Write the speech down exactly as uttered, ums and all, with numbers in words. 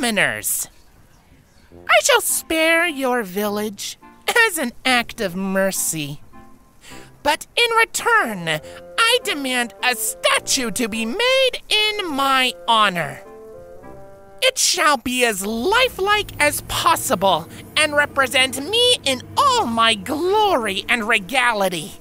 commoners. I shall spare your village as an act of mercy. But in return, I demand a statue to be made in my honor. It shall be as lifelike as possible and represent me in all my glory and regality.